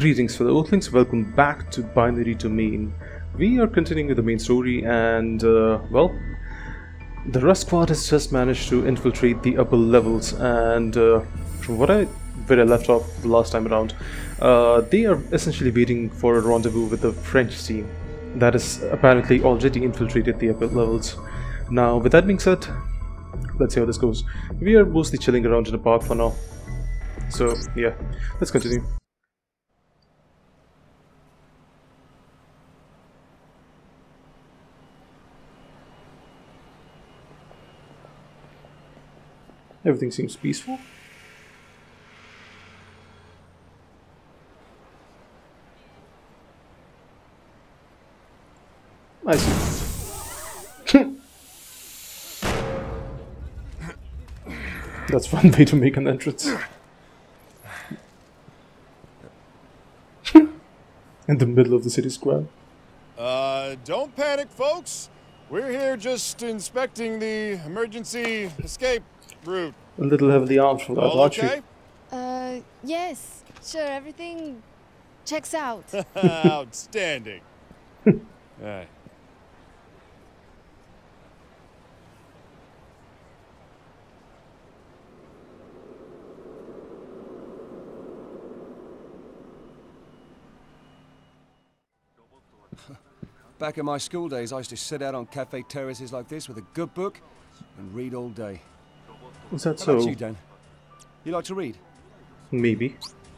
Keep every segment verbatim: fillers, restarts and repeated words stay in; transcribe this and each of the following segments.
Greetings fellow Earthlings, welcome back to Binary Domain. We are continuing with the main story and, uh, well, the Rust Squad has just managed to infiltrate the upper levels and uh, from what I, where I left off the last time around, uh, they are essentially waiting for a rendezvous with the French team that has apparently already infiltrated the upper levels. Now, with that being said, let's see how this goes. We are mostly chilling around in the park for now. So, yeah, let's continue. Everything seems peaceful. I see. That's one way to make an entrance. In the middle of the city square. Uh, don't panic, folks. We're here just inspecting the emergency escape route. A little heavily armed for that, All aren't okay? you? Uh, yes. Sure, everything checks out. Outstanding. Alright. Back in my school days, I used to sit out on cafe terraces like this with a good book and read all day. Is that What so? about you, Dan? You like to read? Maybe.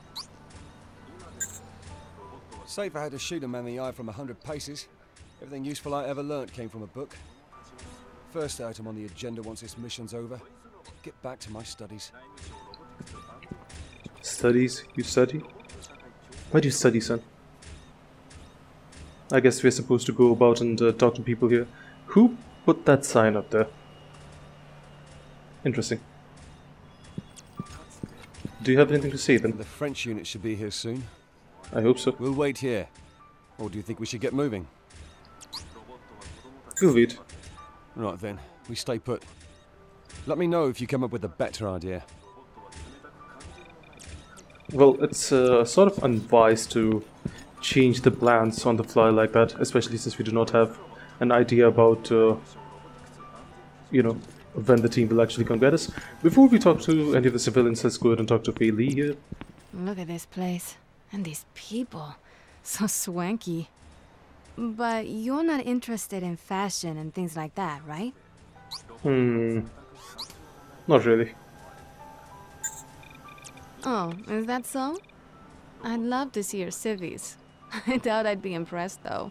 Say if I had to shoot a man in the eye from a hundred paces, everything useful I ever learnt came from a book. First item on the agenda once this mission's over, get back to my studies. Studies? You study? Why do you study, son? I guess we're supposed to go about and uh, talk to people here. Who put that sign up there? Interesting. Do you have anything to say then? The French unit should be here soon. I hope so. We'll wait here. Or do you think we should get moving? We'll wait. Right then, we stay put. Let me know if you come up with a better idea. Well, it's uh, sort of unwise to change the plans on the fly like that, especially since we do not have an idea about, uh, you know, when the team will actually come get us. Before we talk to any of the civilians, let's go ahead and talk to Fei here. Look at this place. And these people. So swanky. But you're not interested in fashion and things like that, right? Hmm. Not really. Oh, is that so? I'd love to see your civvies. I doubt I'd be impressed, though.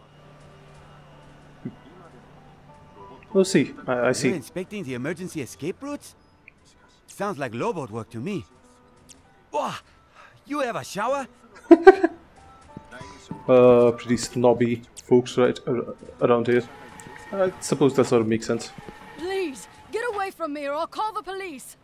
We'll see. I, I see. You're inspecting the emergency escape routes? Sounds like robot work to me. Wah! You have a shower? uh, pretty snobby folks right ar around here. I suppose that sort of makes sense. Please, get away from me or I'll call the police.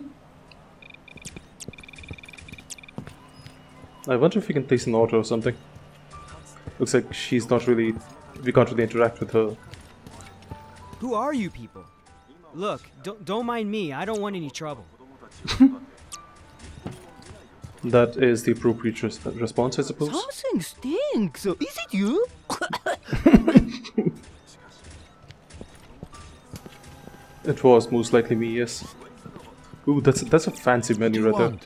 I wonder if we can place an order or something. Looks like she's not really... we can't really interact with her. Who are you people? Look, don't, don't mind me. I don't want any trouble. That is the appropriate res response, I suppose. Something stinks. Is it you? It was most likely me, yes. Ooh, that's that's a fancy menu right there.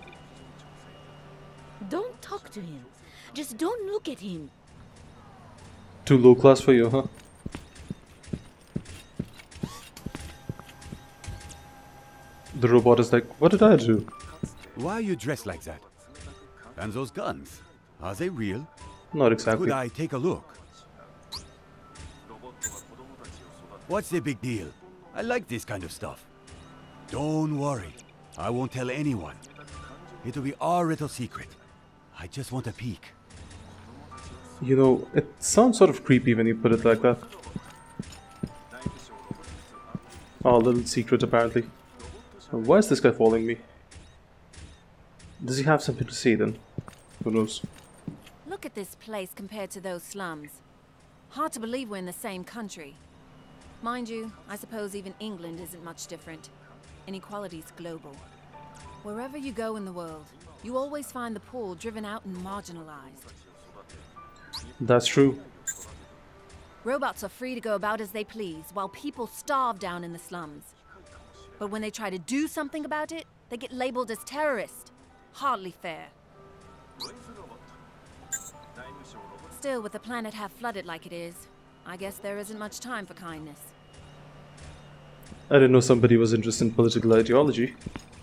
Don't talk to him. Just don't look at him. Too low class for you, huh? The robot is like, what did I do? Why are you dressed like that? And those guns, are they real? Not exactly. Could I take a look? What's the big deal? I like this kind of stuff. Don't worry, I won't tell anyone. It'll be our little secret. I just want a peek. You know, it sounds sort of creepy when you put it like that. Oh, little secret apparently. Why is this guy following me? Does he have something to say then? Who knows? Look at this place compared to those slums. Hard to believe we're in the same country. Mind you, I suppose even England isn't much different. Inequality's global. Wherever you go in the world, You always find the poor driven out and marginalized. That's true. Robots are free to go about as they please, while people starve down in the slums. But when they try to do something about it, they get labeled as terrorists. Hardly fair. Still, with the planet half flooded like it is, I guess there isn't much time for kindness. I didn't know somebody was interested in political ideology.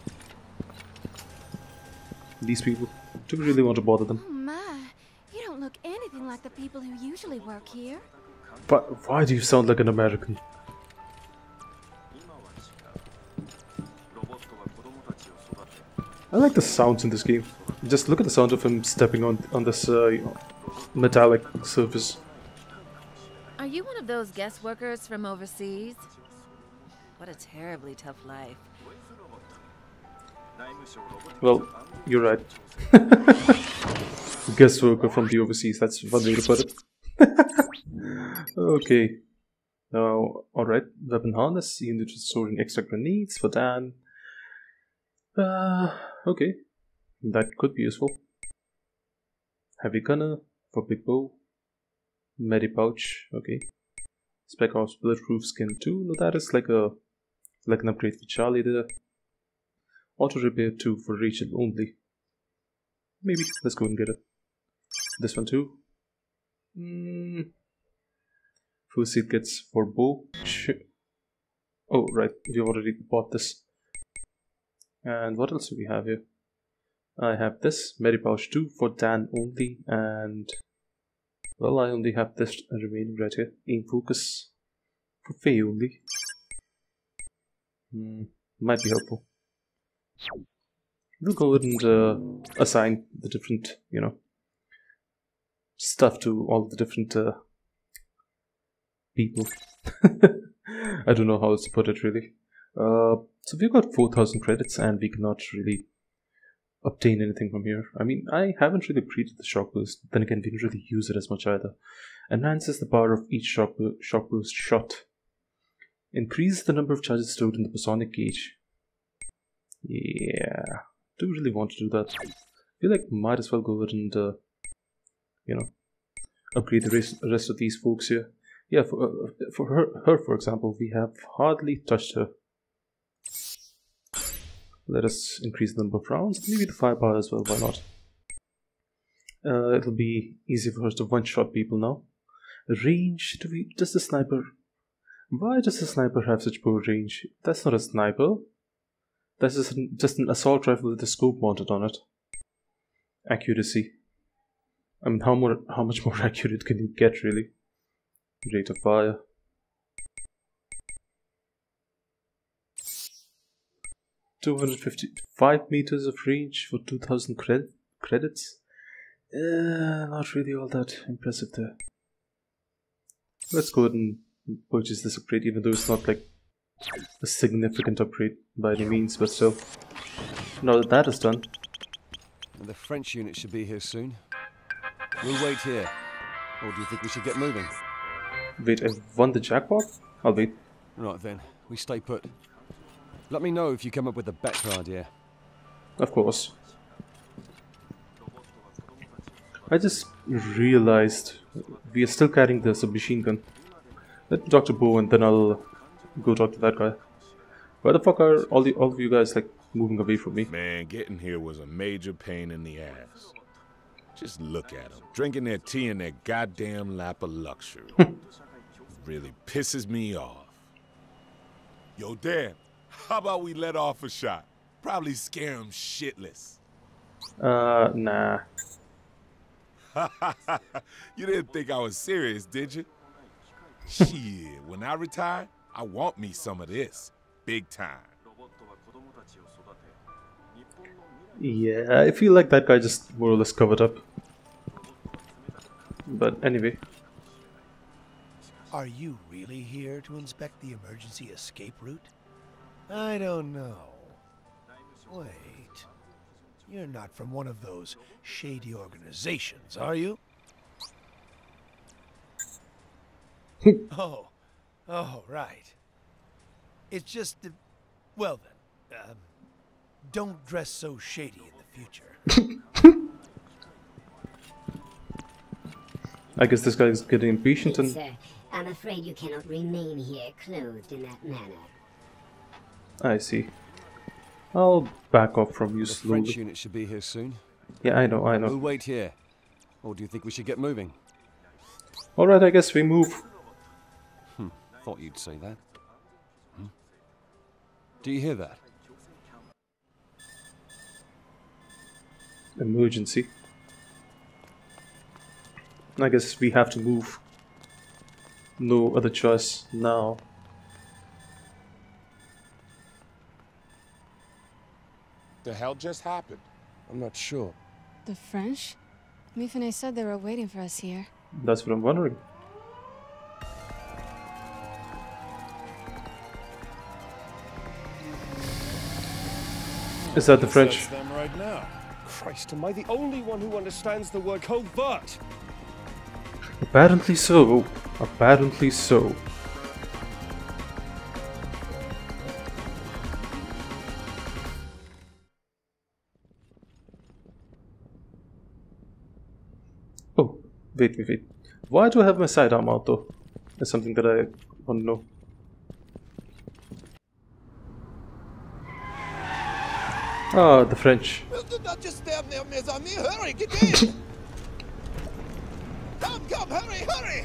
These people. Do we really want to bother them? Oh my, you don't look anything like the people who usually work here. But why do you sound like an American? I like the sounds in this game. Just look at the sound of him stepping on on this uh, you know, metallic surface. Are you one of those guest workers from overseas? What a terribly tough life. Well, you're right. Guest worker from the overseas, that's one way to put it. Okay. Now, alright. Weapon harness, unit storing extra grenades for Dan. Uh, okay. That could be useful. Heavy gunner for big bow. Medi pouch, okay. Spec off bulletproof skin two. No, that is like a like an upgrade for Charlie there. Auto repair two for Rachel only. Maybe. Let's go and get it. This one too. Mm. First aid kits for bow. Oh, right. We've already bought this. And what else do we have here? I have this. Medi pouch two for Dan only. And well, I only have this remaining right here. Aim focus for Faye only. Hmm, might be helpful. We'll go ahead and uh, assign the different, you know, stuff to all the different uh, people. I don't know how else to put it really. Uh, so we've got four thousand credits and we cannot really obtain anything from here. I mean, I haven't really created the shock boost, then again, we didn't really use it as much either. Enhances the power of each shock, bo shock boost shot. Increase the number of charges stored in the Bosonic gauge. Yeah, do really want to do that. I feel like might as well go ahead and, uh, you know, upgrade the rest, rest of these folks here. Yeah, for, uh, for her, her, for example, we have hardly touched her. Let us increase the number of rounds, maybe the firepower as well, why not? Uh, it'll be easy for us to one-shot people now. Range, do we, does the sniper... Why does the sniper have such poor range? That's not a sniper. That's just an, just an assault rifle with a scope mounted on it. Accuracy. I mean, how more, how much more accurate can you get, really? Rate of fire. two hundred fifty-five meters of range for two thousand cred credits. Uh, not really all that impressive there. Let's go ahead and purchase this upgrade, even though it's not like a significant upgrade by any means, but still. Now that that is done. And the French unit should be here soon. We'll wait here. Or do you think we should get moving? Wait, I've won the jackpot? I'll wait. Right then, we stay put. Let me know if you come up with a better idea. Of course. I just realized we are still carrying the submachine gun. Let me talk to Bo and then I'll go talk to that guy. Why the fuck are all the all of you guys like moving away from me? Man, getting here was a major pain in the ass. Just look at them, drinking their tea in their goddamn lap of luxury. Really pisses me off. Yo, Dan, how about we let off a shot? Probably scare them shitless. Uh, nah. You didn't think I was serious, did you? Shit, when I retire, I want me some of this. Big time. Yeah, I feel like that guy just more or less covered up. But anyway. Are you really here to inspect the emergency escape route? I don't know. Wait. You're not from one of those shady organizations, are you? oh. Oh, right. It's just... Uh, well then, um, don't dress so shady in the future. I guess this guy is getting impatient and... Sir, I'm afraid you cannot remain here clothed in that manner. I see. I'll back off from you The slowly. French unit should be here soon. Yeah, I know, I We'll know. wait here. Or do you think we should get moving? Alright, I guess we move. Hmm, thought you'd say that. Hmm? Do you hear that? Emergency. I guess we have to move. No other choice now. The hell just happened? I'm not sure. The French? Mifune said they were waiting for us here. That's what I'm wondering. Is that the French? That's them right now. Christ, am I the only one who understands the word covert? Apparently so. Apparently so. Oh, wait, wait, wait. Why do I have my sidearm out though? That's something that I want to know. Ah, the French. Well, do not just stand there, mes amis. Hurry, get in! Come, come, hurry, hurry!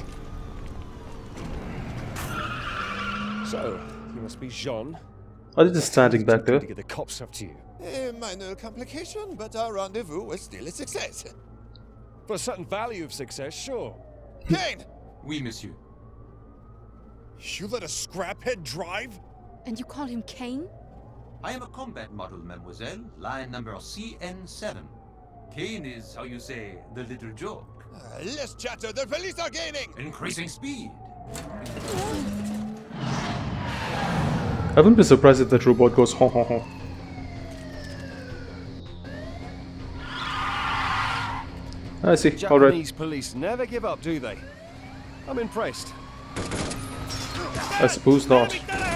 So, you must be Jean. Are they just standing back there? To get the cops up to you. A minor complication, but our rendezvous was still a success. For a certain value of success, sure. Kane! Oui, monsieur. You let a scraphead drive? And you call him Kane? I am a combat model, mademoiselle. Line number C N seven. Kane is, how you say, the little joke. Uh, less chatter, the police are gaining! Increasing speed. I wouldn't be surprised if that robot goes honk honk honk. I see, alright. Japanese police never give up, do they? I'm impressed. I suppose not.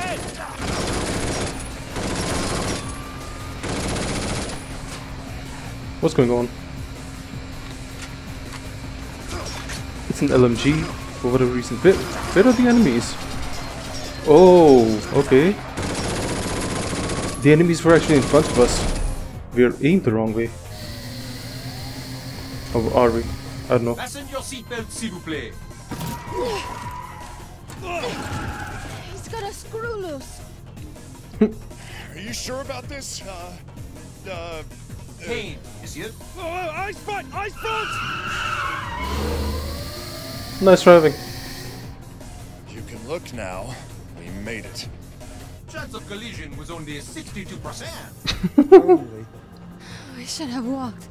What's going on? It's an L M G for whatever reason. Where, where are the enemies? Oh, okay. The enemies were actually in front of us. We're aimed the wrong way. Or are we? I don't know. Fasten your seatbelt, s'il vous plaît. He's got a screw loose. Are you sure about this? Uh, uh... Kane, monsieur. Oh, ice front! Ice front! Nice driving. You can look now. We made it. Chance of collision was only sixty-two percent. We should have walked.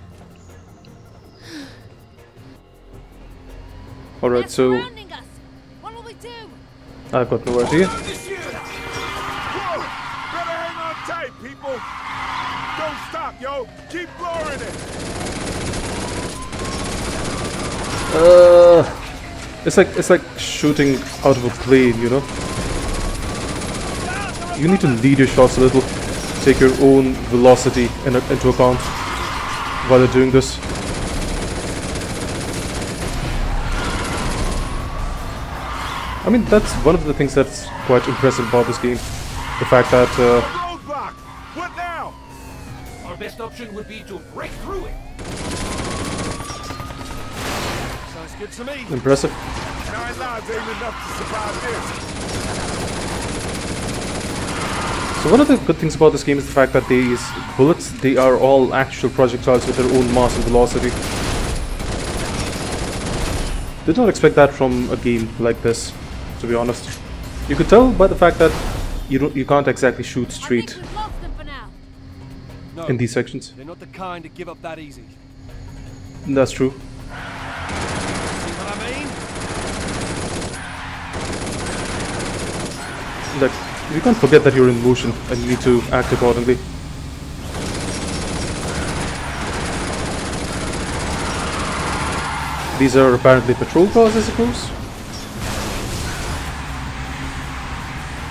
Alright, so What will we do? I've got no idea. Whoa! Better hang on tight, people! Don't stop, yo! Keep lowering it! Uh, it's like it's like shooting out of a plane, you know. You need to lead your shots a little. Take your own velocity in, into account while you're doing this. I mean, that's one of the things that's quite impressive about this game. The fact that uh, Roadblock! What now? Our best option would be to break through it. Sounds good to me. impressive. Nine lives ain't enough to survive this. So one of the good things about this game is the fact that these bullets, they are all actual projectiles with their own mass and velocity. Did not expect that from a game like this, to be honest. You could tell by the fact that you don't, you can't exactly shoot straight No, in these sections. they're not the kind to give up that easy. That's true. See what I mean? Like, you can't forget that you're in motion and you need to act accordingly. These are apparently patrol cars, I suppose.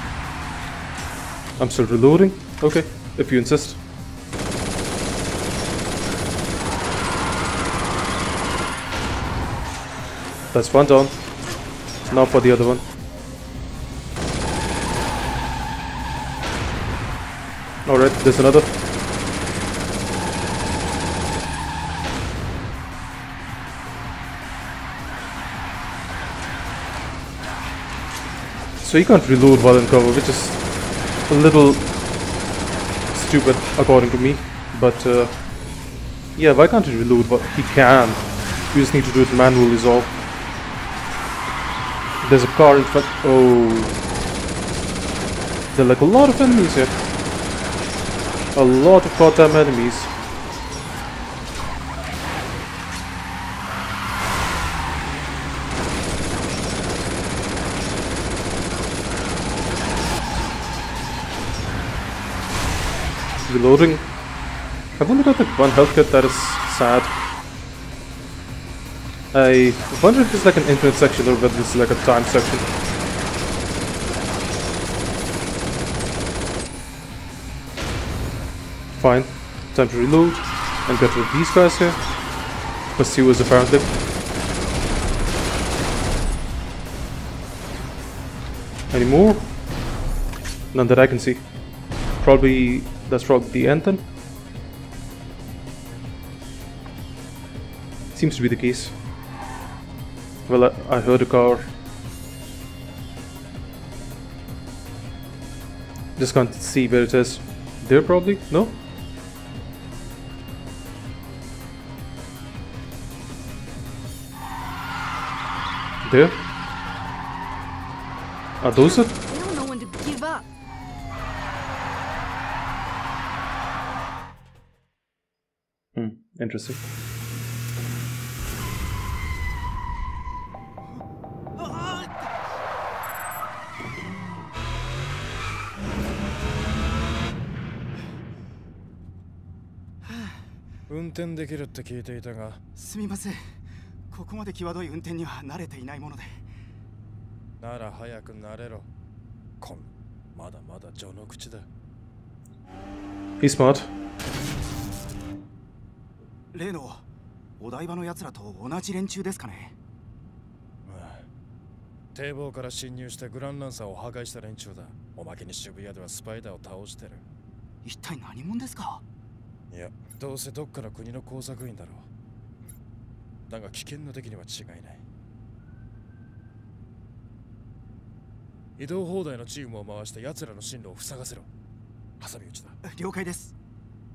I'm still reloading. Okay, if you insist. That's one down. Now for the other one. Alright, there's another. So he can't reload while in cover, which is a little stupid according to me. But uh, yeah, why can't he reload? But he can. You just need to do it manually is all. There's a car in front. Oh. There are like a lot of enemies here. A lot of goddamn enemies. Reloading. I've only got like one health kit, that is sad. I wonder if it's like an infinite section or whether this is like a time section. Fine. Time to reload and get rid of these guys here. Pursuers apparently. Any more? None that I can see. Probably, that's probably the end then. Seems to be the case. Well, I, I heard a car. Just can't see where it is. There probably? No? There? Are those it? I don't know when to give up. Hmm, interesting. Unten できるって聞いていたが。 すみません。ここまで際どい運転には慣れていないもので。 なら早く慣れろ。こん、まだまだ序の口だ。 He's smart. 例のお台場の奴らと同じ連中ですかね。 ああ、堤防から侵入してグランランサーを破壊した連中だ。おまけに渋谷ではスパイダーを倒してる。 一体何者ですか？ いや、どうせどっかの国の工作員だろう。だが危険な敵には違いない。移動放題のチームを回して奴らの進路を塞がせろ。挟み撃ちだ。 了解です。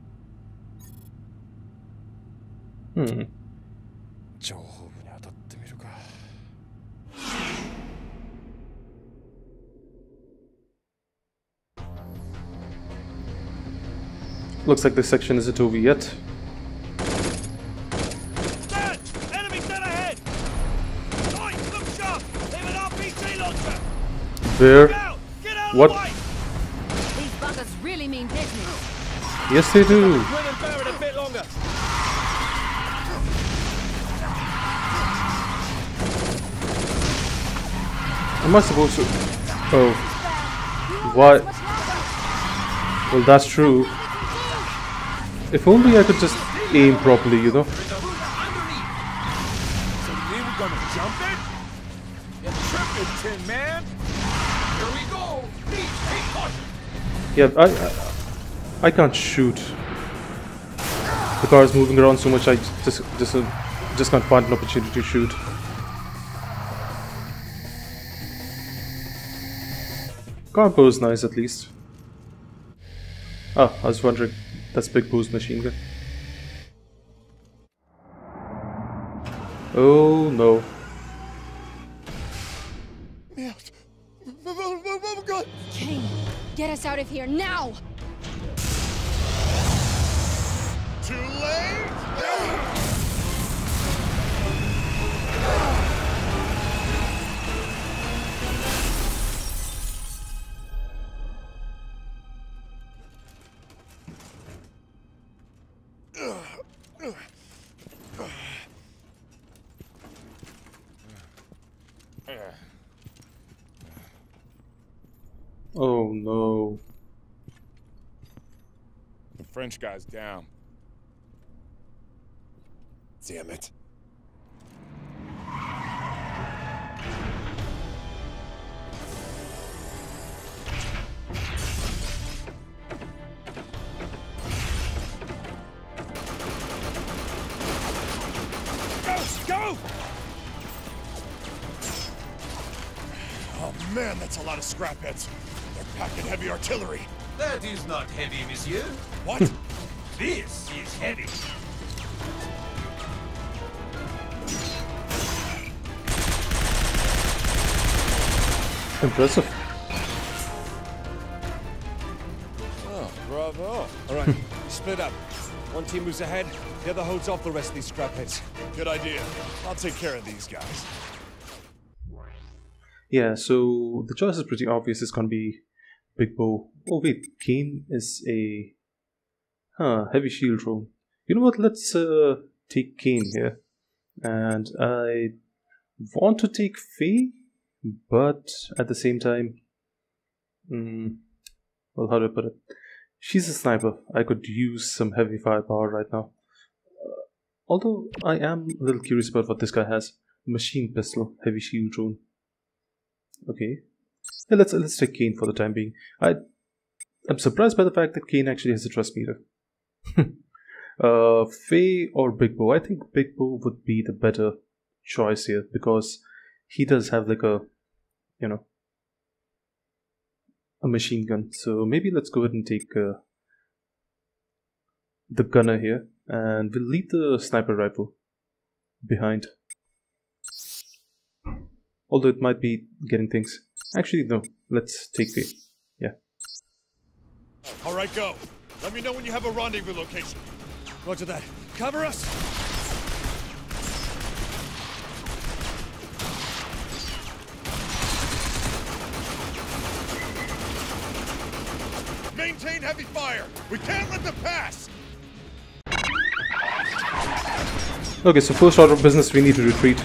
うん。 情報部に当たってみるか。 Looks like this section isn't over yet. Dad! Enemy dead ahead! Oi, look sharp! They have an R P G launcher! Where? Get out What? of the way! These buggers really mean business. Yes, they do. Grin and bear it a bit longer. Am I supposed to? Oh. What? Well, that's true. If only I could just aim properly, you know? So we were gonna jump it? You're tripping, Tin Man! Here we go! Yeah, I, I I can't shoot. The car is moving around so much I just just uh, just can't find an opportunity to shoot. Car pose nice at least. Ah, I was wondering. That's big boost machine gun. Oh no. Kane, get us out of here now! Too late! Oh no. The French guy's down. Damn it. Man, that's a lot of scrap heads. They're packing heavy artillery. That is not heavy, monsieur. What? This is heavy. Impressive. Oh, bravo. All right, split up. One team moves ahead, the other holds off the rest of these scrap heads. Good idea. I'll take care of these guys. Yeah, so the choice is pretty obvious. It's gonna be Big Bow. Oh wait, Kane is a huh, heavy shield drone. You know what? Let's uh, take Kane here, and I want to take Faye, but at the same time, mm, well, how do I put it? She's a sniper. I could use some heavy firepower right now. Uh, although I am a little curious about what this guy has. Machine pistol, heavy shield drone. Okay, yeah, let's let's take Kane for the time being. I I'm surprised by the fact that Kane actually has a trust meter. uh, Faye or Big Bow? I think Big Bow would be the better choice here because he does have like a, you know, a machine gun. So maybe let's go ahead and take uh, the gunner here, and we'll leave the sniper rifle behind. Although it might be getting things. Actually, no. Let's take the... Yeah. All right, go. Let me know when you have a rendezvous location. Roger that. Cover us! Maintain heavy fire. We can't let them pass. Okay, so first order of business, we need to retreat.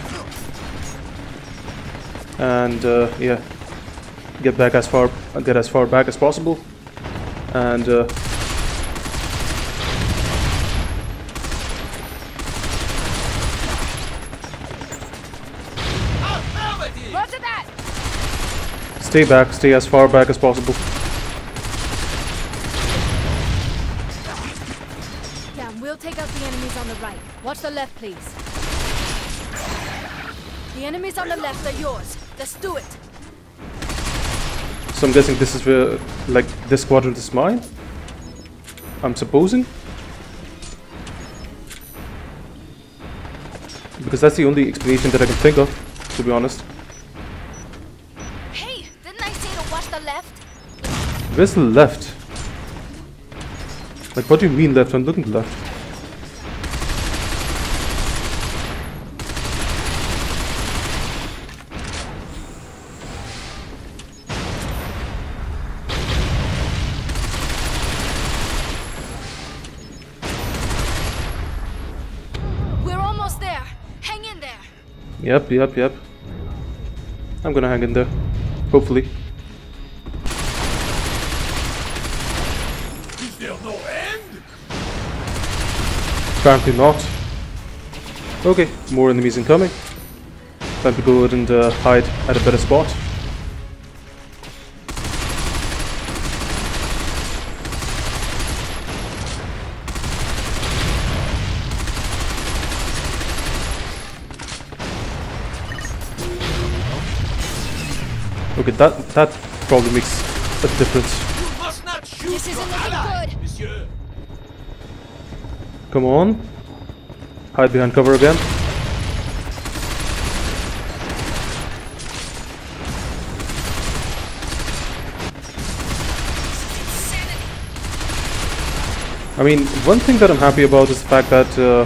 And uh, yeah, get back as far, get as far back as possible, and uh, Roger that. stay back, stay as far back as possible. Yeah, we'll take out the enemies on the right. Watch the left, please. The enemies on the left are yours. Let's do it. So I'm guessing this is where, like, this quadrant is mine? I'm supposing? Because that's the only explanation that I can think of, to be honest. Hey, didn't I say to watch the left? Where's the left? Like, what do you mean left? I'm looking left. Yep, yep, yep. I'm gonna hang in there. Hopefully. Is there no end? Apparently not. Okay, more enemies incoming. Time to go ahead and uh, hide at a better spot. Okay, that that probably makes a difference. You must not shoot this isn't looking good, monsieur. Come on, hide behind cover again. I mean, one thing that I'm happy about is the fact that. Uh,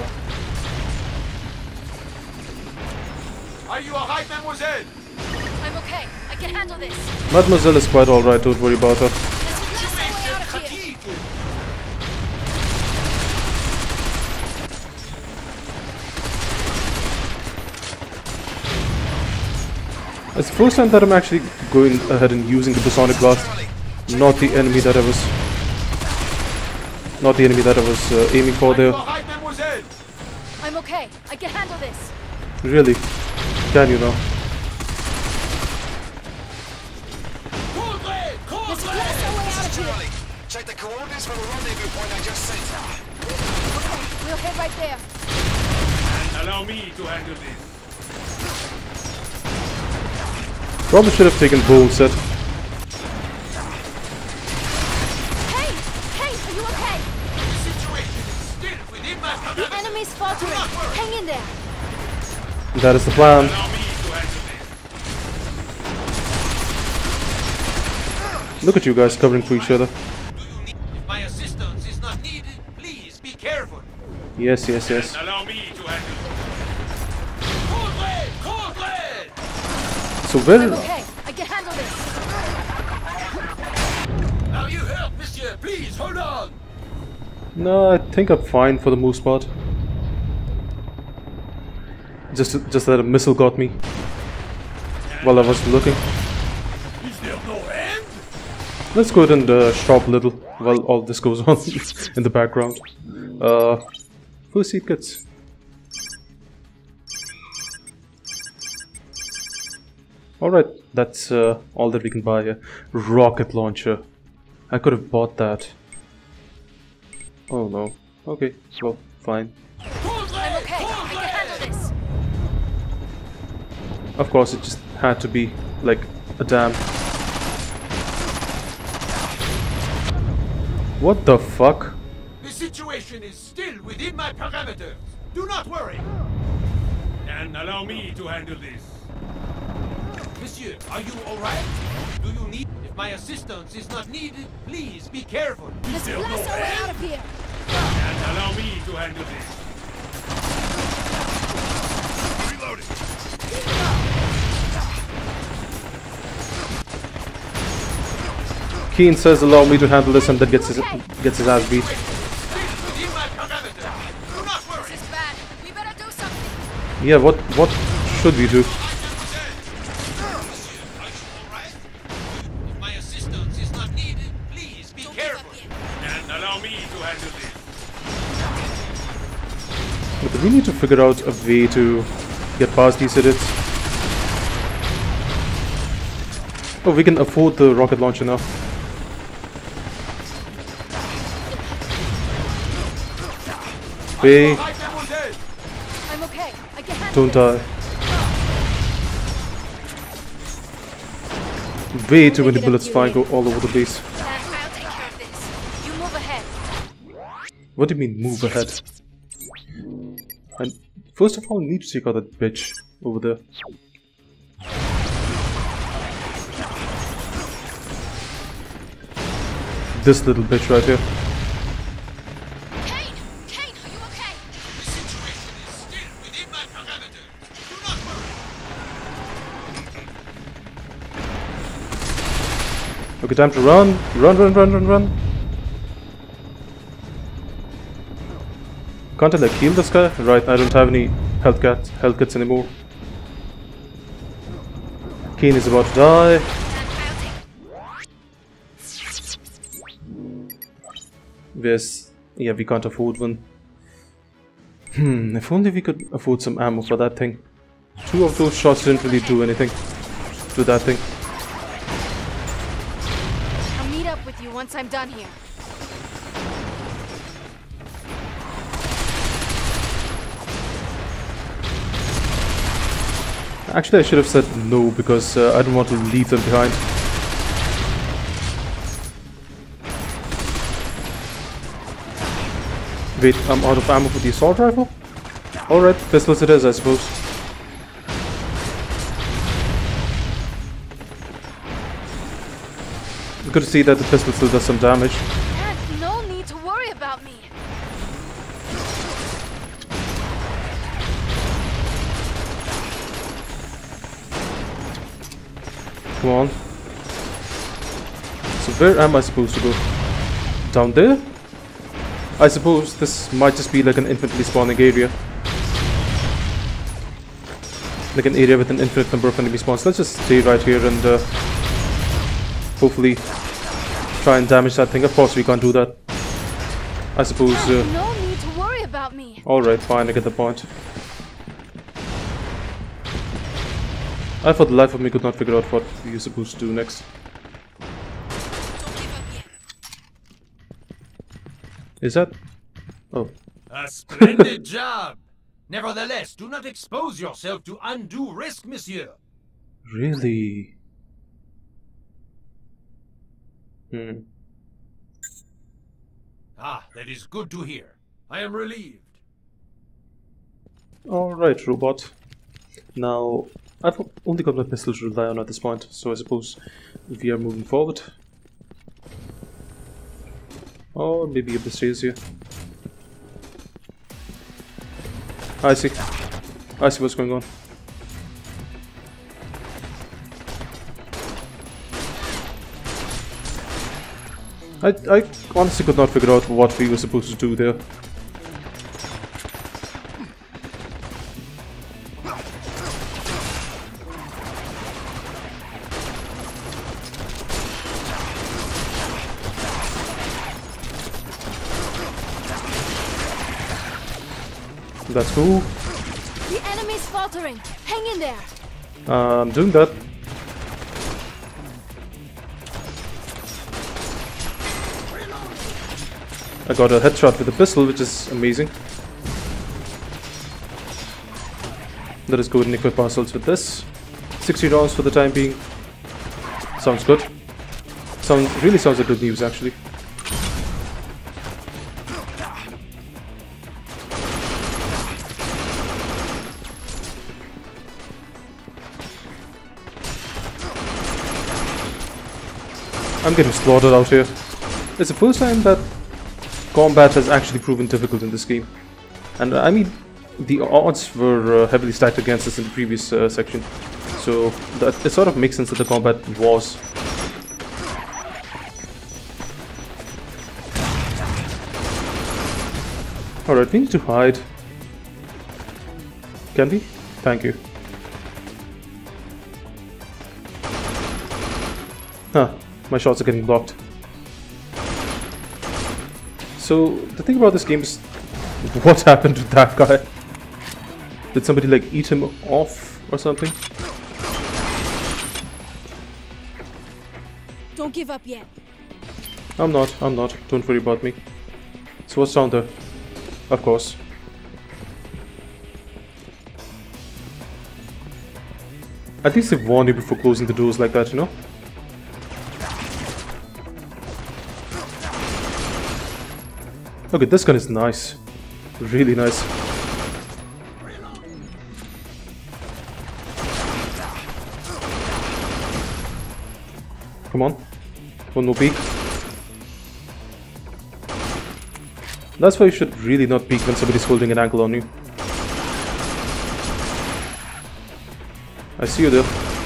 Are you alright, mademoiselle? I'm okay. I can handle this. Mademoiselle is quite alright, don't worry about her. It's the first time that I'm actually going ahead and using the Bosonic Blast, not the enemy that I was, not the enemy that I was uh, aiming for there. I'm okay. I can handle this. Really? Can you now? Let's blast our way out of here. Check the coordinates for the rendezvous point I just sent. Okay, we'll head right there. And allow me to handle this. Probably should have taken bow instead. Hey! Hey, are you okay? The situation is still within my The enemy's faltering. Hang in there. That is the plan. Look at you guys covering for each other. If my assistance is not needed, please be careful. Yes, yes, yes. Allow me to handle it. Cold blade! Cold blade! So where... I'm okay. I can handle this. Now you help, monsieur. Please, hold on. No, I think I'm fine for the most part. Just, just that a missile got me while I was looking. Is there no end? Let's go ahead and uh, shop a little while all this goes on in the background. Uh, first aid kits. Alright, that's uh, all that we can buy here. Rocket launcher. I could have bought that. Oh no. Okay, well, fine. I'm okay. I can handle this. Of course, it just had to be like a dam. What the fuck? The situation is still within my parameters. Do not worry. And allow me to handle this. Monsieur, are you alright? Do you need... If my assistance is not needed, please be careful. Let's blast our way out of here. And allow me to handle this. Reloading. Keen says allow me to handle this and then gets his gets his ass beat. Yeah, what what should we do? If my assistance is not needed, please be careful. And allow me to handle this. But we need to figure out a way to get past these idiots. Oh, we can afford the rocket launcher now. Way. I'm okay. I can handle Don't die. Way too many bullets flying all over the place. I'll take care of this. You move ahead. What do you mean move ahead? And first of all, I need to check out that bitch over there. This little bitch right here. Okay, time to run. Run, run, run, run, run. Can't I like heal this guy? Right, I don't have any health kits, health kits anymore. Keen is about to die. Yes, yeah, we can't afford one. Hmm, if only we could afford some ammo for that thing. Two of those shots didn't really do anything to that thing. I'll meet up with you once I'm done here. Actually, I should have said no because uh, I don't want to leave them behind. Wait, I'm out of ammo for the assault rifle? Alright, pistols it is, I suppose. Good to see that the pistol still does some damage. Dad, no need to worry about me. Come on. So where am I supposed to go? Down there? I suppose this might just be like an infinitely spawning area. Like an area with an infinite number of enemy spawns. Let's just stay right here and uh, hopefully try and damage that thing. Of course we can't do that. I suppose... Uh, no need to worry about me. Alright, fine, I get the point. I for the life of me could not figure out what you're supposed to do next. Is that... Oh. A splendid job! Nevertheless, do not expose yourself to undue risk, monsieur. Really? Hmm. Ah, that is good to hear. I am relieved. Alright, robot. Now, I've only got my pistol to rely on at this point, so I suppose we are moving forward. Or maybe up the stairs here. I see. I see what's going on. I, I honestly could not figure out what we were supposed to do there. That's cool. The enemy's faltering. Hang in there. Uh, I'm doing that. I got a headshot with a pistol, which is amazing. Let us go ahead and equip ourselves with this. sixty rounds for the time being. Sounds good. Sound really sounds like good news, actually. I'm getting slaughtered out here. It's the first time that combat has actually proven difficult in this game. And uh, I mean, the odds were uh, heavily stacked against us in the previous uh, section. So that, it sort of makes sense that the combat was. Alright, we need to hide. Can we? Thank you. Huh. My shots are getting blocked. So, the thing about this game is, what happened to that guy? Did somebody like eat him off or something? Don't give up yet. I'm not, I'm not. Don't worry about me. So what's down there? Of course. At least they warn you before closing the doors like that, you know? Okay, this gun is nice. Really nice. Come on. One more peek. That's why you should really not peek when somebody's holding an angle on you. I see you there.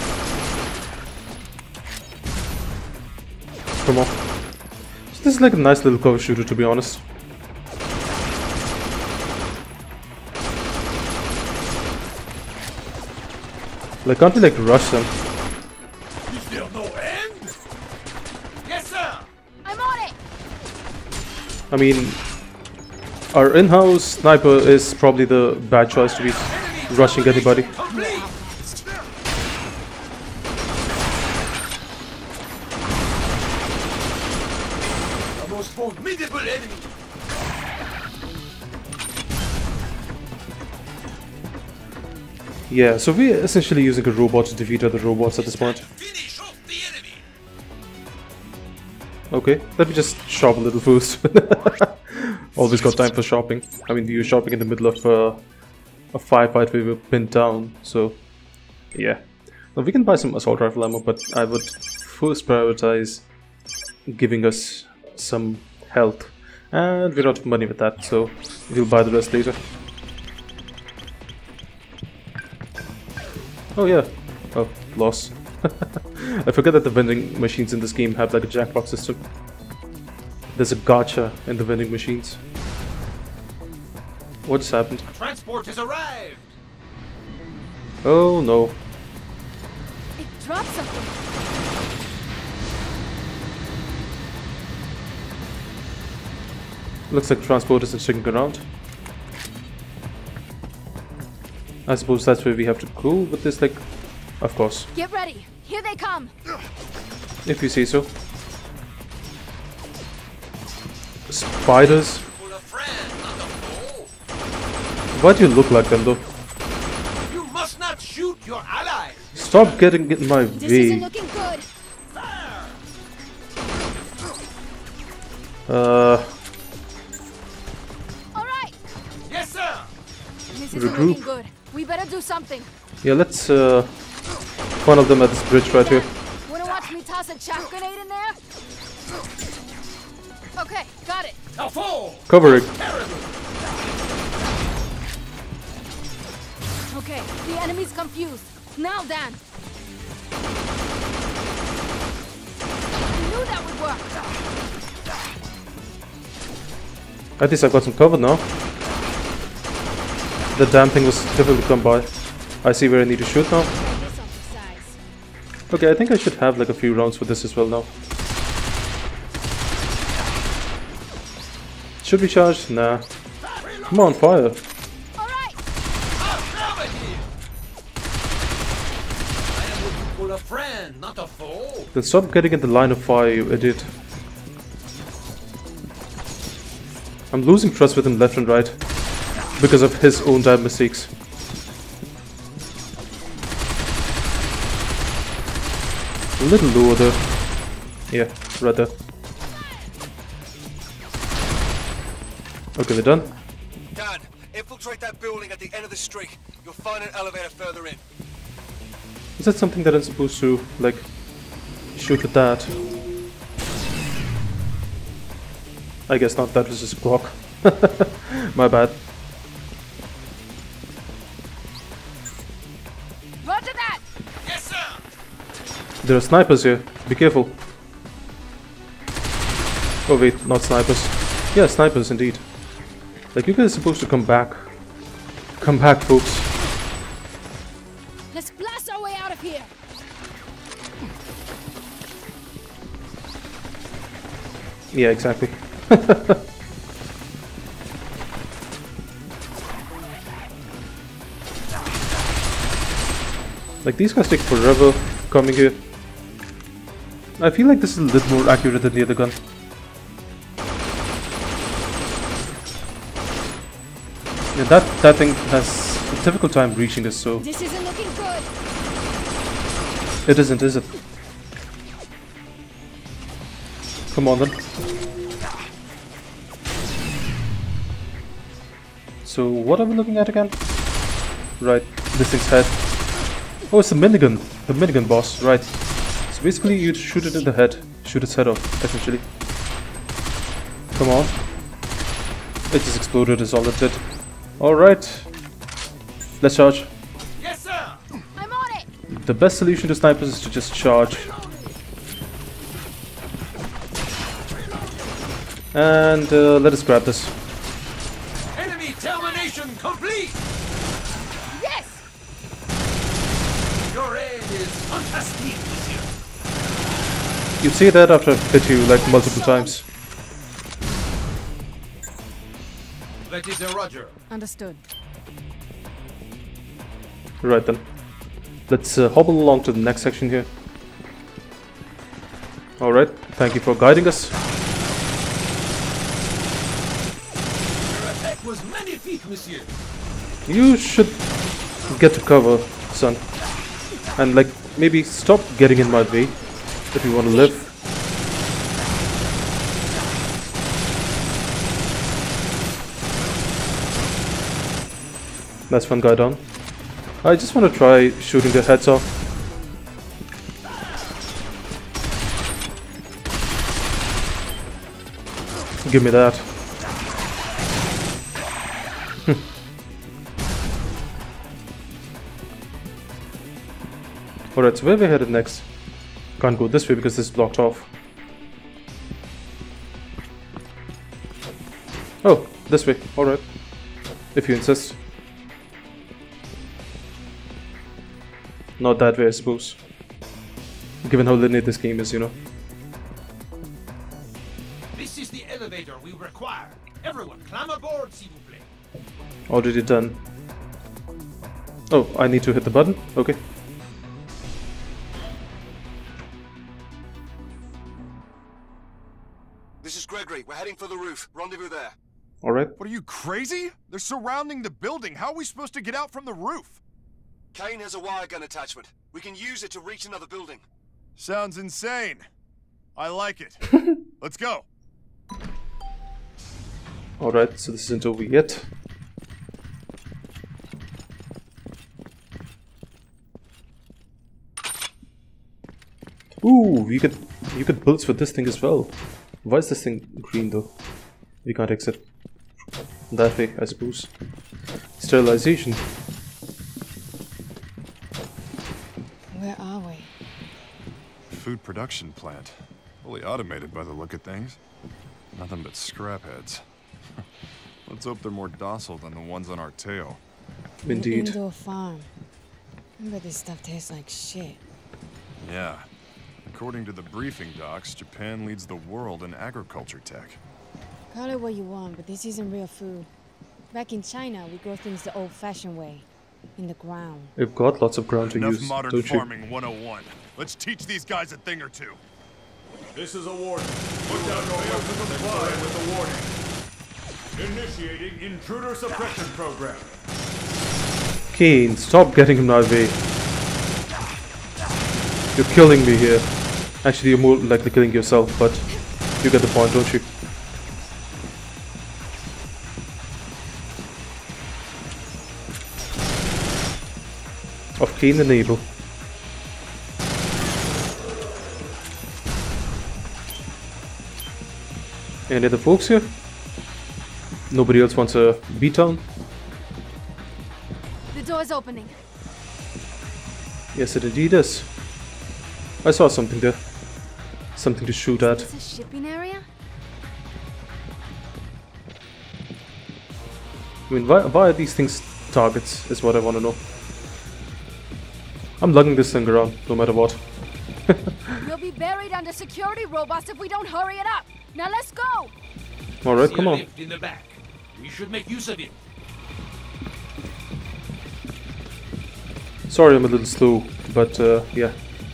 Come on. So this is like a nice little cover shooter, to be honest. Like, can't we like rush them? Is there no end? Yes, sir. I'm on it. I mean, our in-house sniper is probably the bad choice to be rushing anybody. The most formidable enemy. Yeah, so we're essentially using a robot to defeat other robots at this point. Okay, let me just shop a little first. Always got time for shopping. I mean, you're shopping in the middle of uh, a firefight where we're pinned down, so yeah. Now we can buy some assault rifle ammo, but I would first prioritize giving us some health. And we're out of money with that, so we'll buy the rest later. Oh yeah. Oh, loss. I forget that the vending machines in this game have like a jackpot system. There's a gacha in the vending machines. What just happened? Transport has arrived. Oh no. It dropped something. Looks like transport isn't sticking around. I suppose that's where we have to go with this, like, of course. Get ready. Here they come. If you say so. Spiders? Why do you look like them though? You must not shoot your allies. Stop getting in my This way. isn't looking good. Uh. All right. Yes, sir. This Regroup. isn't looking good. We better do something. Yeah, let's uh, funnel them at this bridge right here. Wanna watch me toss a chaff grenade in there? Okay, got it. Covering. Okay, the enemy's confused. Now, Dan. I knew that would work. At least I've got some cover now. The damn thing was difficult to come by. I see where I need to shoot now. Okay, I think I should have like a few rounds for this as well now. Should we charge? Nah. Come on, fire. A friend, not a foe. Then stop getting in the line of fire, you idiot. I'm losing trust with him left and right because of his own damn mistakes. A little lower there. Yeah, right there. Okay, we're done. Dan, infiltrate that building at the end of the street. You'll find an elevator further in. Is that something that I'm supposed to, like, shoot with that? I guess not, that was just a clock. My bad. Roger that! Yes, sir! There are snipers here, be careful. Oh wait, not snipers. Yeah, snipers indeed. Like, you guys are supposed to come back. Come back, folks. Let's blast our way out of here. Yeah, exactly. Like, these guys take forever coming here. I feel like this is a little more accurate than the other gun. Yeah, that, that thing has a difficult time reaching us, so... This isn't looking good. It isn't, is it? Come on then. So, what are we looking at again? Right, this thing's head. Oh, it's the minigun. The minigun boss, right. So basically, you shoot it in the head. Shoot its head off, essentially. Come on. It just exploded, is all it did. Alright. Let's charge. Yes, sir. I'm on it. The best solution to snipers is to just charge. And uh, let us grab this. Enemy termination complete. Yes. Your aim is fantastic, monsieur. You say that after I've hit you like multiple times. That is a roger. Understood. Right then. Let's uh, hobble along to the next section here. Alright, thank you for guiding us. Your attack was magnifique, monsieur. You should get to cover, son. And like, maybe stop getting in my way if you want to live. That's one guy down. I just want to try shooting their heads off. Give me that. Alright, so where are we headed next? Can't go this way because this is blocked off. Oh, this way. Alright. If you insist. Not that way, I suppose. Given how linear this game is, you know. This is the elevator we require. Everyone, climb aboard, s'il vous plaît. Already done. Oh, I need to hit the button? Okay. This is Gregory. We're heading for the roof. Rendezvous there. Alright. What are you, crazy? They're surrounding the building. How are we supposed to get out from the roof? Kane has a wire gun attachment. We can use it to reach another building. Sounds insane. I like it. Let's go. Alright, so this isn't over yet. Ooh, you could you could build with this thing as well. Why is this thing green though? We can't exit that way, I suppose. Sterilization. Where are we? Food production plant. Fully automated by the look of things. Nothing but scrap heads. Let's hope they're more docile than the ones on our tail. Indeed. An indoor farm. But this stuff tastes like shit. Yeah. According to the briefing docs, Japan leads the world in agriculture tech. Call it what you want, but this isn't real food. Back in China, we grow things the old-fashioned way. In the ground. We've got lots of ground to Enough use, modern don't you? farming one oh one. Let's teach these guys a thing or two. This is a warning. Put down your weapons and comply with the warning. Initiating intruder suppression program. Kane, stop getting him out of the way. You're killing me here. Actually, you're more likely killing yourself, but you get the point, don't you? Of Kane and Abel. Any other folks here? Nobody else wants a beatdown? The door's opening. Yes, it indeed is. I saw something there. Something to shoot at. Is this a shipping area? I mean, why, why are these things targets, is what I want to know. I'm lugging this thing around, no matter what. We'll be buried under security robots if we don't hurry it up. Now let's go! Alright, come on. In the back. We should make use of it. Sorry I'm a little slow, but uh, yeah.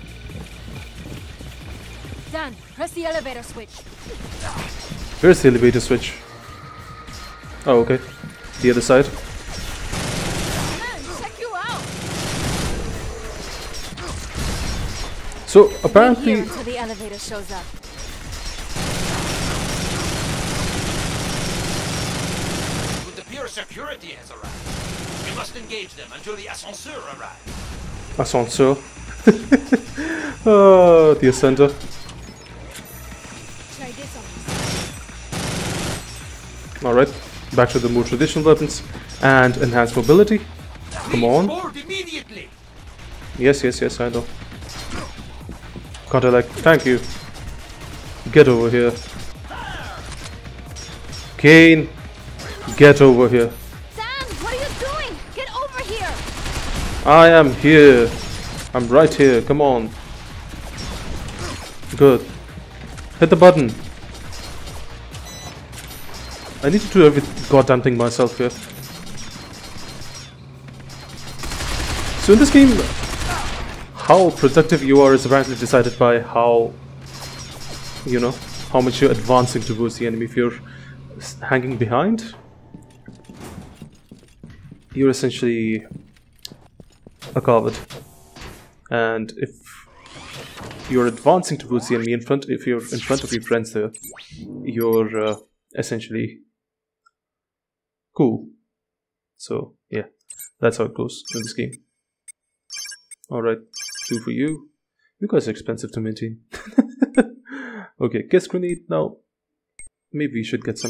Dan, press the elevator switch. Where's the elevator switch? Oh, okay. The other side. Man, check you out! So, Wait apparently... here until the elevator shows up. With the pure security has arrived. We must engage them until the ascenseur arrives. Ascenseur. Oh, the ascender. Try this on. Alright, back to the more traditional weapons and enhanced mobility. Come on. Immediately. Yes, yes, yes, I know. Can't I like, thank you. Get over here. Kane, get over here. Dan, what are you doing? Get over here! I am here. I'm right here, come on. Good. Hit the button. I need to do every goddamn thing myself here. So in this game, how productive you are is apparently decided by how, you know, how much you're advancing towards the enemy. If you're hanging behind, you're essentially a coward. And if you're advancing towards the enemy in front, if you're in front of your friends there, you're uh, essentially cool. So yeah, that's how it goes in this game. Alright, two for you. You guys are expensive to maintain. Okay, gas grenade. Now, maybe we should get some.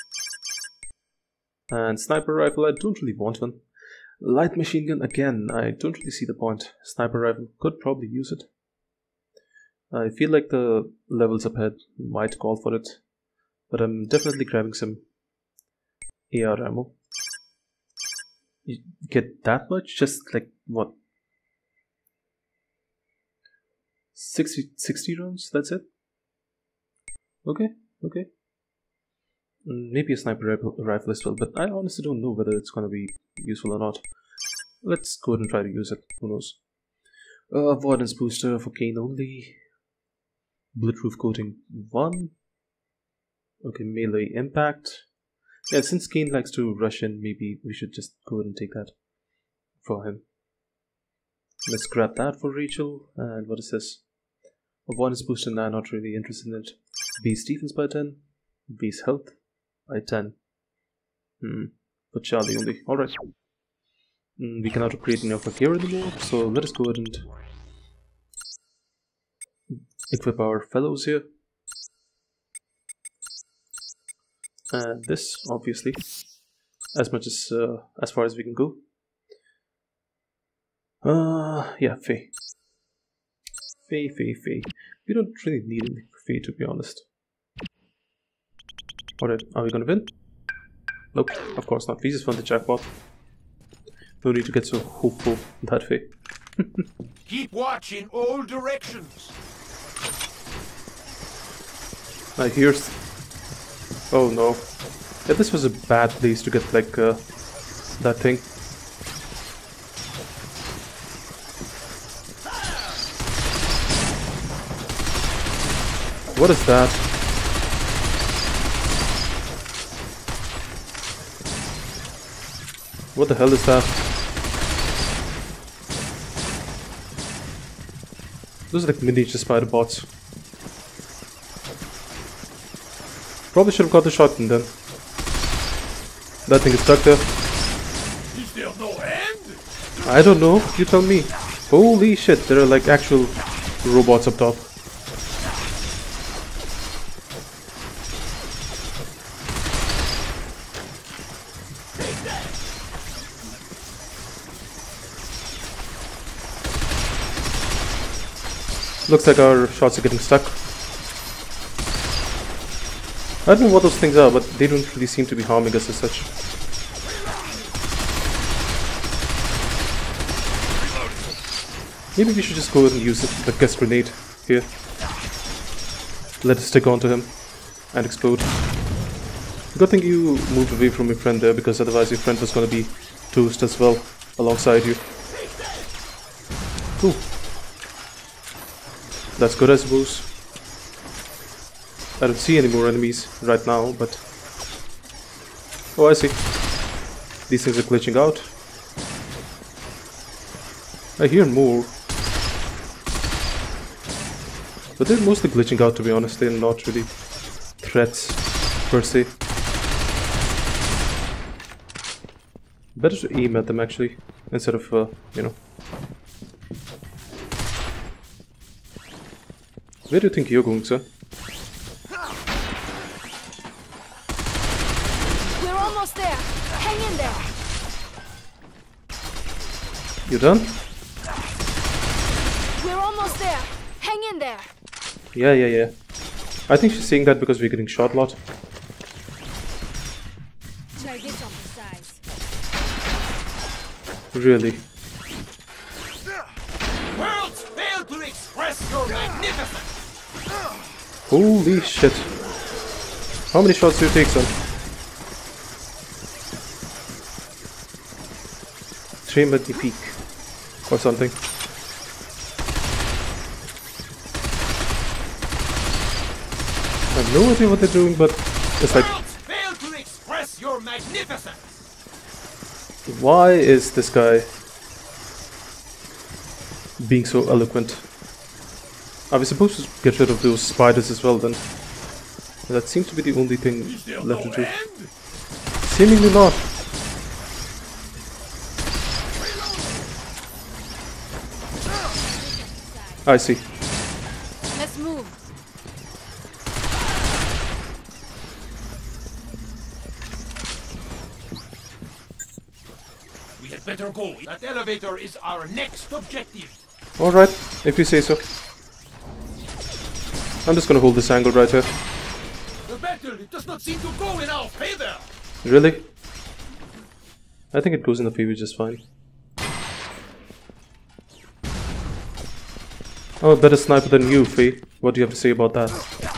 And sniper rifle, I don't really want one. Light machine gun, again, I don't really see the point. Sniper rifle, could probably use it. I feel like the levels up ahead might call for it. But I'm definitely grabbing some A R ammo. You get that much? Just like, what? sixty, sixty rounds? That's it? Okay, okay. Maybe a sniper rifle, rifle as well, but I honestly don't know whether it's gonna be useful or not. Let's go ahead and try to use it, who knows. Uh, avoidance booster for Kane only. Bulletproof coating one. Okay, melee impact. Yeah, since Kane likes to rush in, maybe we should just go ahead and take that for him. Let's grab that for Rachel. And what is this? Avoidance booster, nah, not really interested in it. Base defense by ten. Base health by ten. Hmm. For Charlie only. Alright. Mm, we cannot create any of our gear anymore, so let us go ahead and equip our fellows here. And this, obviously, as much as uh, as far as we can go. Uh, yeah, Faye. Faye, Faye, Faye. We don't really need anything for Faye, to be honest. Alright, are we gonna win? Nope, of course not. We just won the jackpot. No need to get so hopeful that way. Keep watch in all directions. I hear. Oh no. Yeah, this was a bad place to get like uh, that thing. What is that? What the hell is that? Those are like miniature spider bots. Probably should have got the shotgun then. That thing is stuck there. Is there no end? I don't know, you tell me. Holy shit, there are like actual robots up top. Looks like our shots are getting stuck. I don't know what those things are, but they don't really seem to be harming us as such. Maybe we should just go ahead and use the gas grenade here. Let it stick onto him and explode. Good thing you moved away from your friend there, because otherwise your friend was going to be toast as well alongside you. Cool. That's good, I suppose. I don't see any more enemies right now, but... Oh, I see. These things are glitching out. I hear more. But they're mostly glitching out, to be honest. They're not really threats, per se. Better to aim at them, actually, instead of, uh, you know... Where do you think you're going, sir? We're almost there. Hang in there. You done? We're almost there. Hang in there. Yeah, yeah, yeah. I think she's saying that because we're getting shot a lot. Try this on the size. Really? Worlds fail to express your magnificence. Holy shit. How many shots do you take, son? Trim at the peak. Or something. I have no idea what they're doing, but it's like... Worlds fail to express your magnificence. Why is this guy being so eloquent? Are we supposed to get rid of those spiders as well then? That seems to be the only thing left to do. Seemingly not. I see. Let's move. We had better go. That elevator is our next objective. Alright, if you say so. I'm just gonna hold this angle right here. The battle, it does not seem to go in our favor. Really? I think it goes in the favor just fine. I'm a better sniper than you, Faye. What do you have to say about that?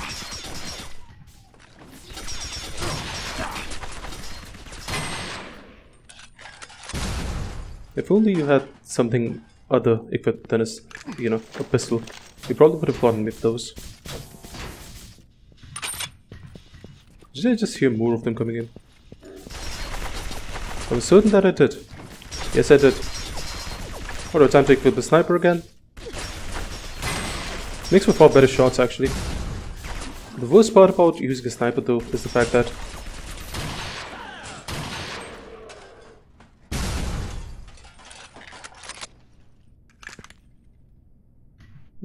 If only you had something other equipped than a, you know, a pistol. You probably would have gotten me those. Did I just hear more of them coming in? I was certain that I did. Yes, I did. Alright, time to equip the sniper again. Makes for far better shots, actually. The worst part about using a sniper, though, is the fact that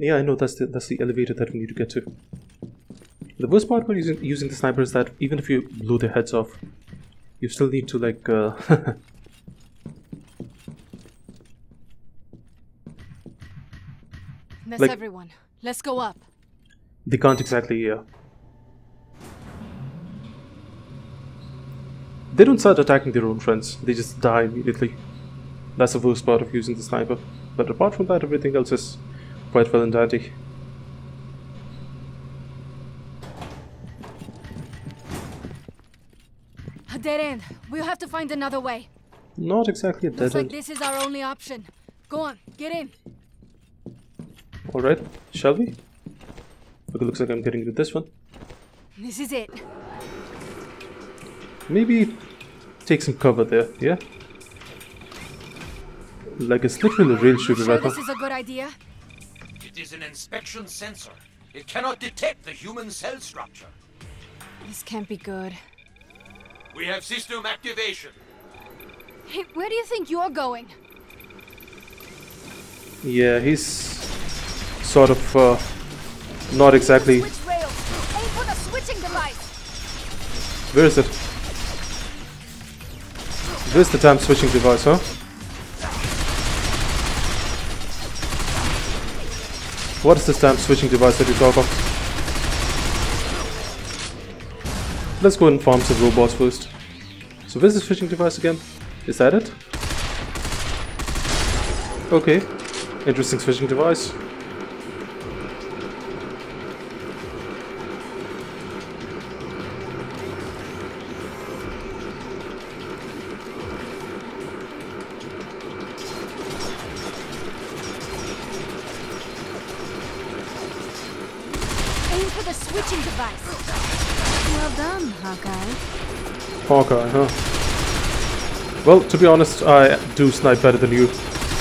Yeah, I know, that's the, that's the elevator that we need to get to. The worst part about using, using the sniper is that even if you blow their heads off, you still need to, like, uh... That's like, everyone. Let's go up. they can't exactly, uh... they don't start attacking their own friends, they just die immediately. That's the worst part of using the sniper. But apart from that, everything else is quite well and dandy. A dead end. We'll have to find another way. Not exactly a dead Looks like end. this is our only option. Go on, get in. Alright, shall we? Okay, looks like I'm getting into this one. This is it. Maybe take some cover there, yeah? Like it's literally a rail shooter Sure right now. this is a good idea? It is an inspection sensor. It cannot detect the human cell structure. This can't be good. We have system activation. Hey, where do you think you're going? Yeah, he's sort of uh, not exactly. Switch rails. Aim for the switching device. Where is it? Where's the damn switching device, huh? What is this damn switching device that you talk of? Let's go and farm some robots first. So where's the switching device again? Is that it? Okay. Interesting switching device. Aim for the switching device. Well done, Hawkeye. Hawkeye, huh? Well, to be honest, I do snipe better than you.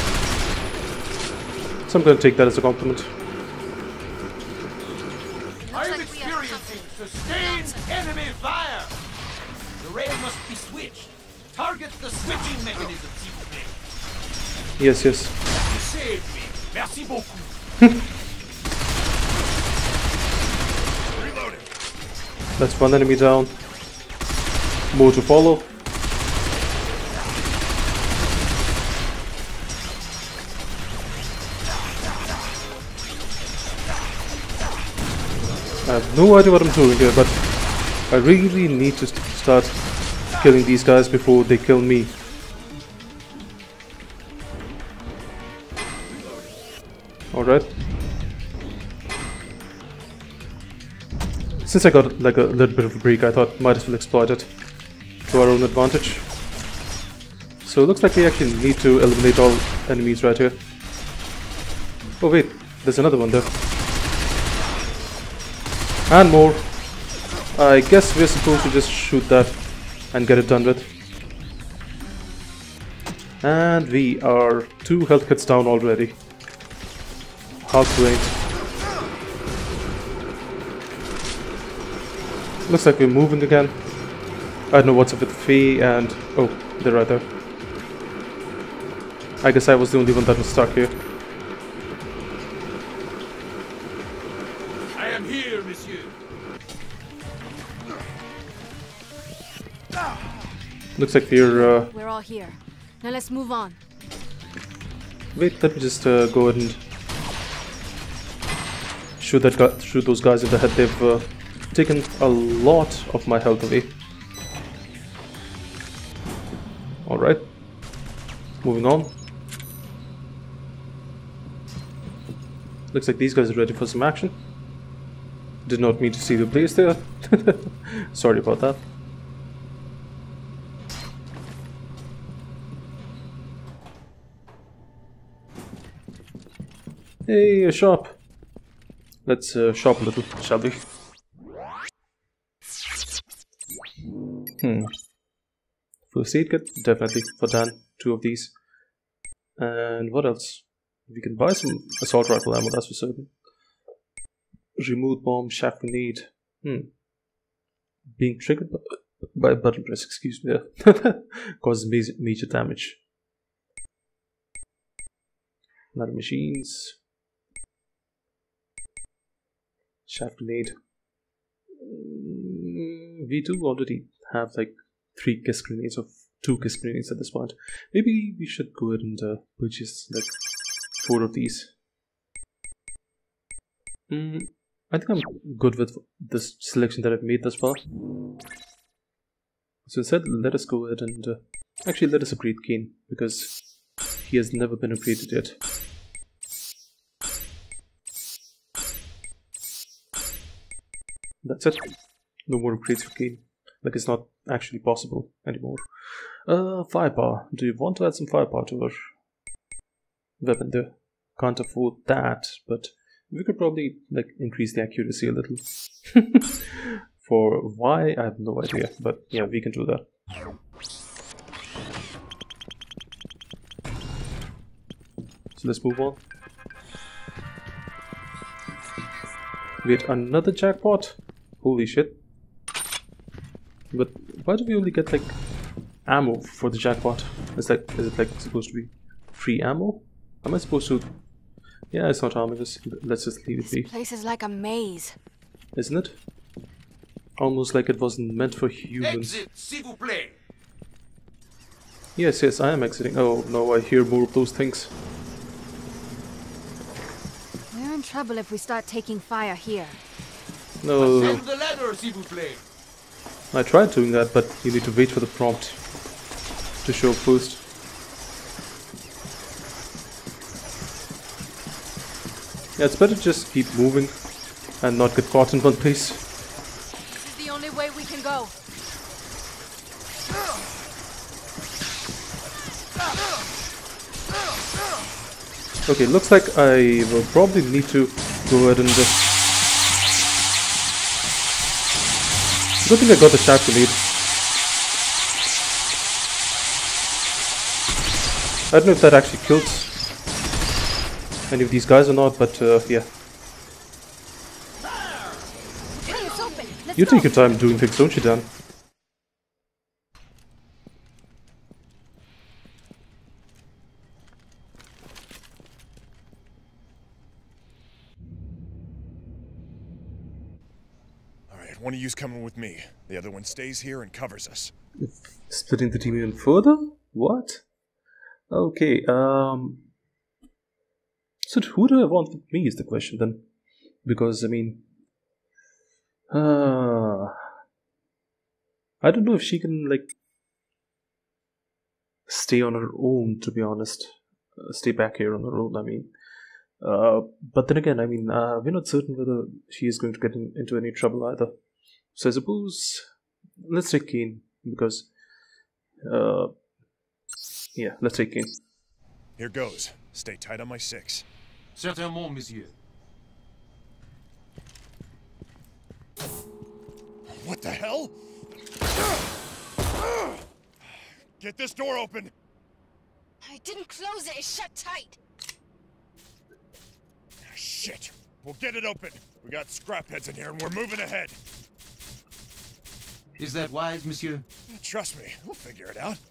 So I'm gonna take that as a compliment. I'm experiencing sustained enemy fire. The rail must be switched. Target the switching mechanism, s'il vous plaît. Yes, yes. You saved me. Merci beaucoup. Reloading. That's one enemy down. More to follow. I have no idea what I'm doing here, but I really need to st start killing these guys before they kill me. Alright. Since I got like a little bit of a break, I thought might as well exploit it to our own advantage. So it looks like we actually need to eliminate all enemies right here. Oh wait, there's another one there. And more. I guess we're supposed to just shoot that and get it done with. And we are two health kits down already. Half range. Looks like we're moving again. I don't know what's up with Faye and... oh, they're right there. I guess I was the only one that was stuck here. I am here, monsieur. Looks like we're... Uh, We're all here. Now let's move on. wait, let me just uh, go ahead and shoot that guy, shoot those guys in the head. They've uh, taken a lot of my health away. Alright. Moving on. Looks like these guys are ready for some action. Did not mean to see the place there. Sorry about that. Hey, a shop. Let's uh, shop a little, shall we? Hmm. First aid kit, definitely for Dan. Two of these. And what else? We can buy some assault rifle ammo, that's for certain. Remote bomb, shaft grenade. Hmm. Being triggered by, by button press, excuse me. Causes major, major damage. Nano machines. Shaft grenade. Mm, we do already have like three kiss grenades or two kiss grenades at this point. Maybe we should go ahead and uh, purchase like four of these. Mm, I think I'm good with this selection that I've made thus far. So instead, let us go ahead and uh, actually let us upgrade Kane, because he has never been upgraded yet. That's it. No more upgrades for Kane. Like, it's not actually possible anymore. Uh, firepower. Do you want to add some firepower to our weapon there? Can't afford that, but we could probably like increase the accuracy a little. For why, I have no idea, but yeah, we can do that. So let's move on. Wait, another jackpot? Holy shit. But why do we only get like ammo for the jackpot? Is that, is it like supposed to be free ammo? Am I supposed to? Yeah, it's not harming us. Let's just leave it be. This place is like a maze. Isn't it? Almost like it wasn't meant for humans. Exit, s'il vous plaît. Yes, yes, I am exiting. Oh no, I hear more of those things. We're in trouble if we start taking fire here. No. Ascend the ladder, s'il vous plaît. I tried doing that, but you need to wait for the prompt to show up first. Yeah, it's better to just keep moving and not get caught in one place. This is the only way we can go. Okay, looks like I will probably need to go ahead and just... I don't think I got the shaft grenade. I don't know if that actually kills any of these guys or not, but uh, yeah. You take your time doing things, don't you, Dan? Alright, one of you's coming with me. The other one stays here and covers us. Splitting the team even further? What? Okay, um... so who do I want with me is the question then. Because, I mean... Uh, I don't know if she can, like... stay on her own, to be honest. Uh, stay back here on her own, I mean. Uh, but then again, I mean, uh, we're not certain whether she is going to get in, into any trouble either. So I suppose... let's take Kane, because... Uh, yeah, let's take Kane. Here goes. Stay tight on my six. Certainement, monsieur. What the hell? Get this door open! I didn't close it, it's shut tight. Shit! We'll get it open. We got scrapheads in here and we're moving ahead. Is that wise, monsieur? Trust me, we'll figure it out.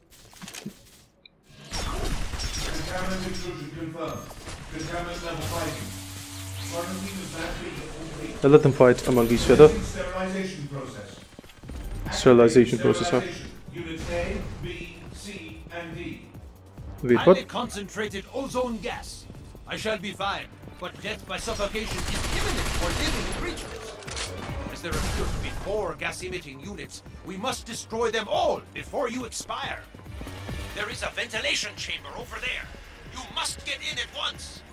Contaminant intrusion confirmed. Contaminant level fighting. Quarantine is naturally complete. Now let them fight among each other. Sterilization process. Sterilization process, huh? Units A, B, C, and D. Wait, Highly what? concentrated ozone gas. I shall be fine, but death by suffocation is imminent for living creatures. As there appear to be four gas-emitting units, we must destroy them all before you expire. There is a ventilation chamber over there. You must get in at once.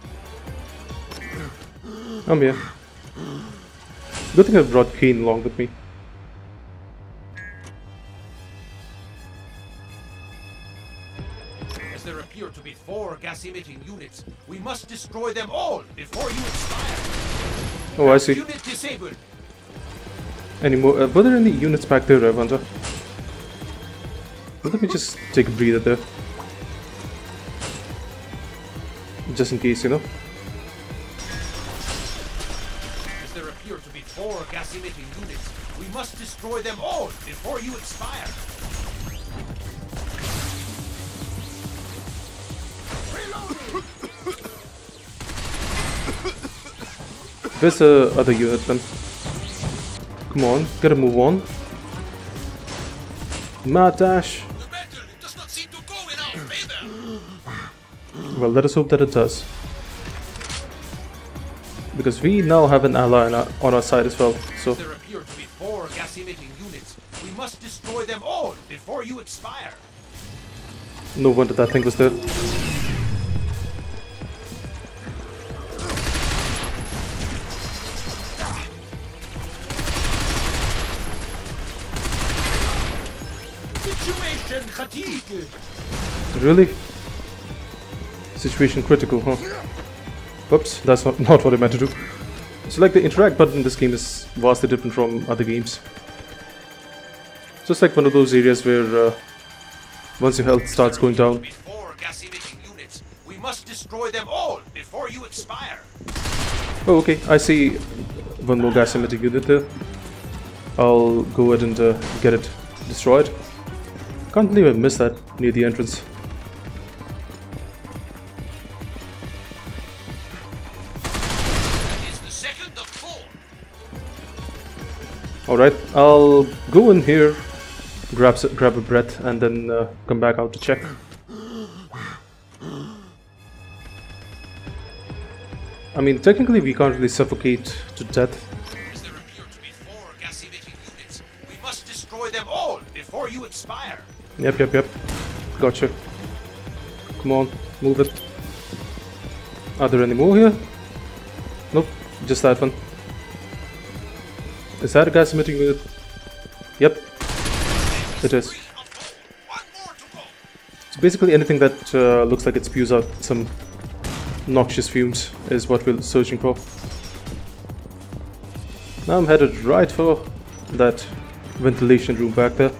I'm here. Good thing I brought Kane along with me. As there appear to be four gas-emitting units, we must destroy them all before you expire. Oh, I see. Unit disabled. Any more? Uh, were there any units back there, I wonder? Let me just take a breather there. Just in case, you know. As there appear to be four gas-emitting units, we must destroy them all before you expire. Where's the other unit then? Come on, gotta move on. Mad dash. Well, let us hope that it does. Because we now have an ally on our, on our side as well, so... There appear to be four gas-emitting units. We must destroy them all before you expire. No wonder that thing was there. Situation fatigue. Really? Situation critical, huh? Whoops, that's not, not what I meant to do. So like the interact button in this game is vastly different from other games. Just like one of those areas where uh, once your health starts going down. Four gas-emitting units. We must destroy them all before you expire. Oh, okay, I see one more gas emitting unit there. I'll go ahead and uh, get it destroyed. Can't believe I missed that near the entrance. Alright, I'll go in here, grab, grab a breath, and then uh, come back out to check. I mean, technically we can't really suffocate to death. There appear to be four gas-emitting units. We must destroy them all before you expire. Yep, yep, yep. Gotcha. Come on, move it. Are there any more here? Nope, just that one. Is that a gas emitting unit? Yep, it is. So basically anything that uh, looks like it spews out some noxious fumes is what we're searching for. Now I'm headed right for that ventilation room back there.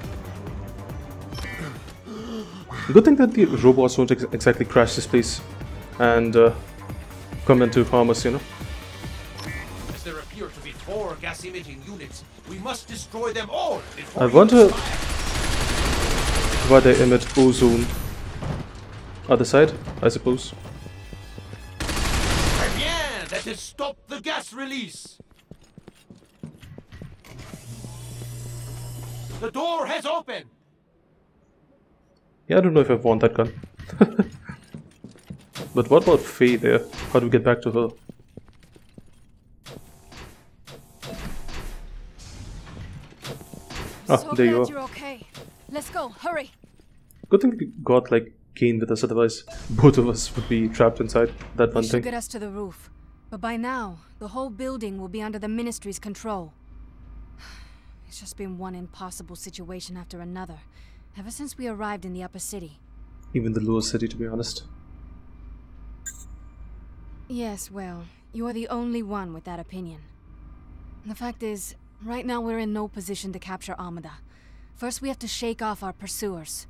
Good thing that the robots won't ex exactly crash this place and uh, come in to harm us, you know. As there appear to be four gas-emitting units, we must destroy them all before I you wonder expire. why they emit ozone. Other side, I suppose. Très bien, that has stopped the gas release. The door has opened. Yeah, I don't know if I want that gun. But what about Faye there? How do we get back to her? Ah, so there you glad are. you're okay. Let's go, hurry. Good thing we got like Kane with us, otherwise both of us would be trapped inside that one This thing. should get us to the roof. But by now, the whole building will be under the Ministry's control. It's just been one impossible situation after another, ever since we arrived in the upper city. Even the lower city, to be honest. Yes, well, you're the only one with that opinion. The fact is, right now we're in no position to capture Amada. First we have to shake off our pursuers.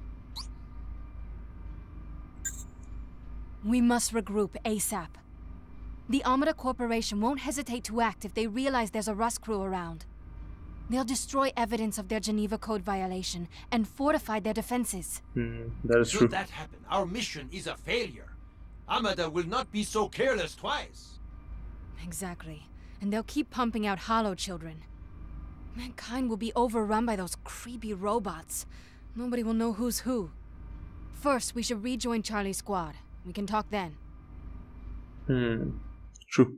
We must regroup ASAP. The Amada Corporation won't hesitate to act if they realize there's a Rust crew around. They'll destroy evidence of their Geneva Code violation and fortify their defenses. Hmm, that is true. Should that happen, our mission is a failure. Amada will not be so careless twice. Exactly. And they'll keep pumping out hollow children. Mankind will be overrun by those creepy robots. Nobody will know who's who. First, we should rejoin Charlie's squad. We can talk then. Hmm, true.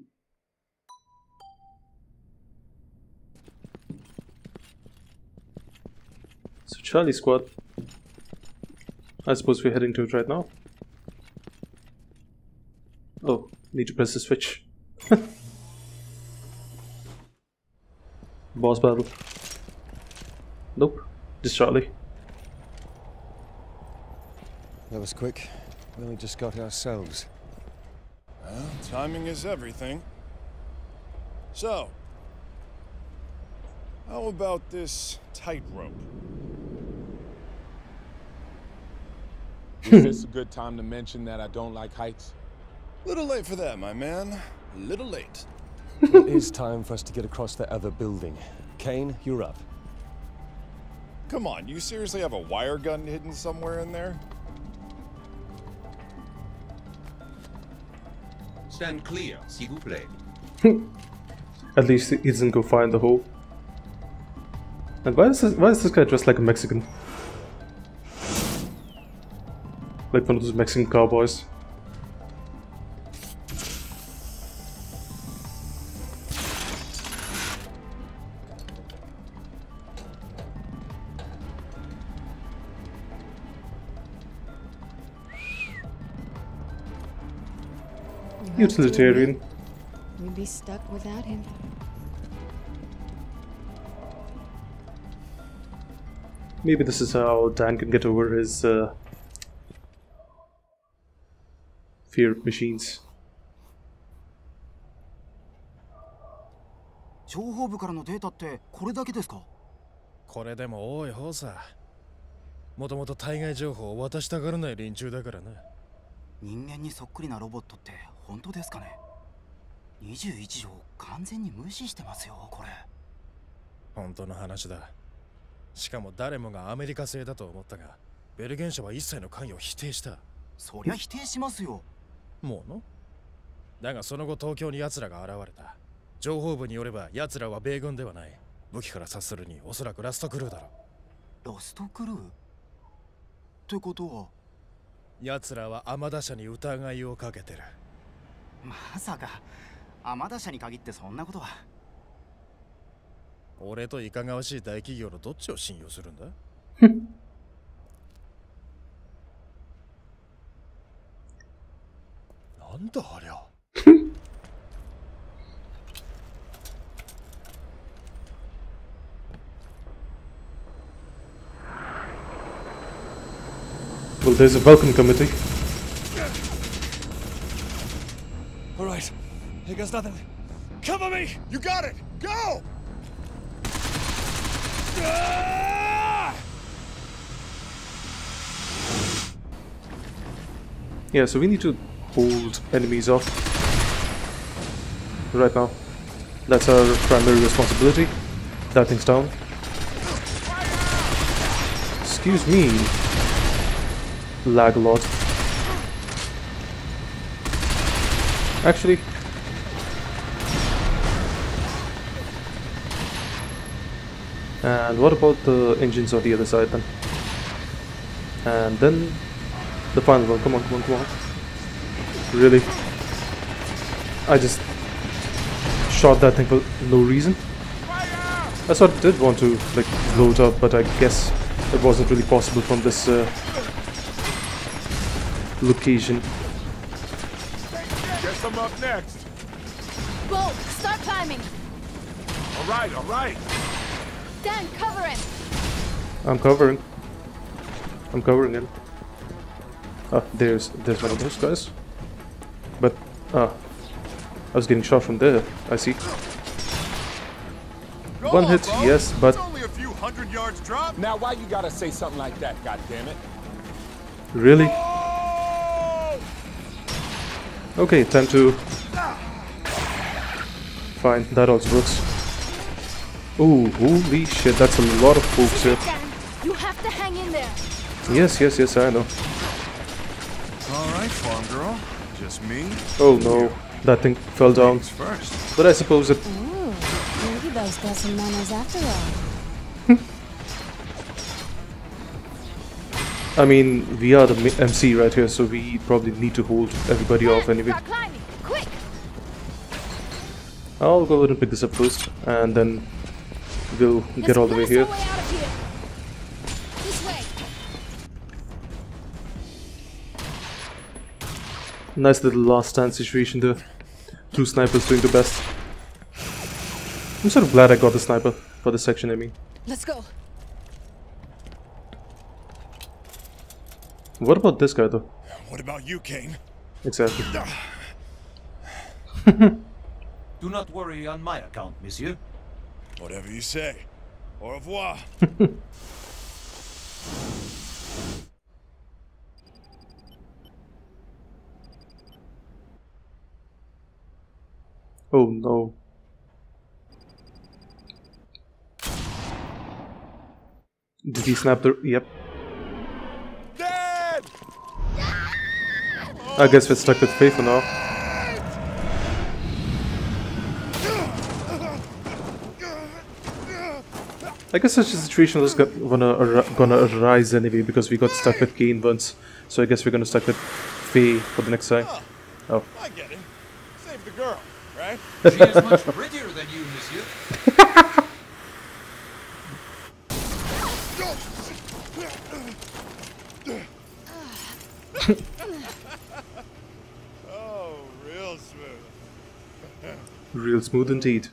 So Charlie squad. I suppose we're heading to it right now. Oh, need to press the switch. Boss battle. Nope, just Charlie. That was quick. We only just got ourselves. Well, timing is everything. So, how about this tightrope? Is this a good time to mention that I don't like heights? Little late for that, my man. Little late. It is time for us to get across the other building. Kane, you're up. Come on, you seriously have a wire gun hidden somewhere in there? Stand clear, s'il vous plaît. At least he doesn't go far in the hole. And why is this, why is this guy dressed like a Mexican? Like one of those Mexican cowboys. Utilitarian. We'd be stuck without him. Maybe this is how Dan can get over his uh, fear of machines. 情報部からのデータってこれだけですか？ これでも多い方さ。もともと対外情報を渡したがらない連中だからな。 人間にそっくりなロボットって本当ですかね？にじゅういち条完全に無視してますよ、これ。 本当の話だ。しかも誰もがアメリカ製だと思ったが、ベルゲン社は一切の関与を否定した。 そりゃ否定しますよ。 もうの？だがその後東京に奴らが現れた。情報部によれば奴らは米軍ではない。武器から察するにおそらくラストクルーだろう。 ラストクルー？ってことは奴らはアマダ社に疑いをかけてる。 まさかアマダ社に限ってそんなことは。 俺といかがわしい大企業のどっちを信用するんだ？なんだありゃ。 Well, there's a welcome committee. All right, here goes nothing. Cover me! You got it! Go! Ah! Yeah, so we need to hold enemies off right now. That's our primary responsibility. That thing's down. Excuse me. Lag a lot. Actually, and what about the engines on the other side then? And then the final one. Come on, come on, come on. Really? I just shot that thing for no reason. I sort of did want to like blow it up, but I guess it wasn't really possible from this uh, location. Guess I'm up next. Bo, start climbing. All right, all right. Dan, cover him. I'm covering. I'm covering him. Ah, there's there's one of those guys. But ah, I was getting shot from there. I see. Go One on, hit, bro. yes, but It's only a few hundred yards drop. Now, why you gotta say something like that? God damn it! really? Okay, time to. Fine, that also works. Ooh, holy shit, that's a lot of folks here. Dan, you have to hang in there. Yes, yes, yes, I know. All right, farm girl. Just me. Oh no, that thing fell down. First. But I suppose it. Ooh, maybe those got some manners after all. I mean, we are the M C right here, so we probably need to hold everybody off anyway. Start climbing, quick. I'll go ahead and pick this up first, and then we'll get Let's all the way blast here. our way out of here. This way. Nice little last stand situation there. Two snipers doing the best. I'm sort of glad I got the sniper for this section, I mean. Let's go. What about this guy though? What about you, Kane? Exactly. Do not worry on my account, monsieur. Whatever you say. Au revoir. Oh no. Did he snap the... Yep. Dad! I guess we're stuck with Faye for now. I guess such a situation was go- gonna ar gonna arise anyway because we got stuck with Kane once. So I guess we're gonna stuck with Faye for the next time. Oh. I get it. Save the girl, right? She is much prettier than you, monsieur. Oh, real smooth. Real smooth indeed.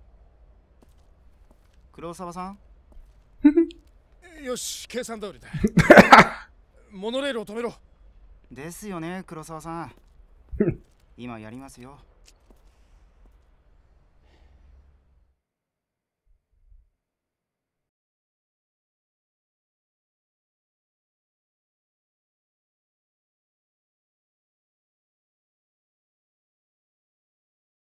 黒沢さんよし、計算通りだ。モノレールを止めろ。 ですよね、黒沢さん。今やりますよ。